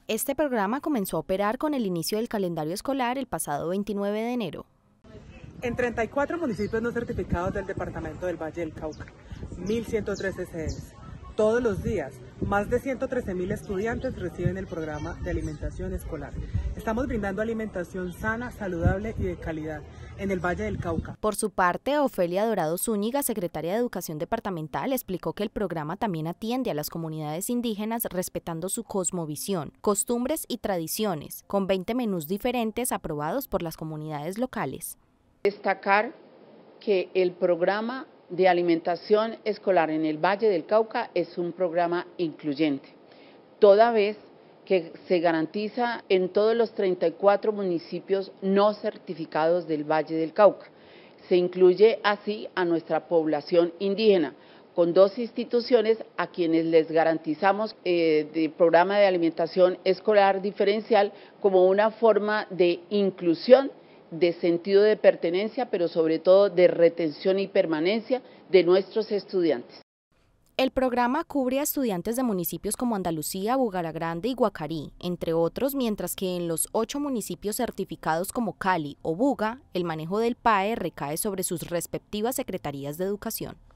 Este programa comenzó a operar con el inicio del calendario escolar el pasado 29 de enero. En 34 municipios no certificados del departamento del Valle del Cauca, 1.113 sedes. Todos los días, más de 113.000 estudiantes reciben el programa de alimentación escolar. Estamos brindando alimentación sana, saludable y de calidad en el Valle del Cauca. Por su parte, Ofelia Dorado Zúñiga, secretaria de Educación Departamental, explicó que el programa también atiende a las comunidades indígenas respetando su cosmovisión, costumbres y tradiciones, con 20 menús diferentes aprobados por las comunidades locales. Destacar que el programa de alimentación escolar en el Valle del Cauca es un programa incluyente, toda vez que se garantiza en todos los 34 municipios no certificados del Valle del Cauca. Se incluye así a nuestra población indígena, con 2 instituciones a quienes les garantizamos el programa de alimentación escolar diferencial como una forma de inclusión, de sentido de pertenencia, pero sobre todo de retención y permanencia de nuestros estudiantes. El programa cubre a estudiantes de municipios como Andalucía, Bugaragrande y Guacarí, entre otros, mientras que en los 8 municipios certificados como Cali o Buga, el manejo del PAE recae sobre sus respectivas secretarías de educación.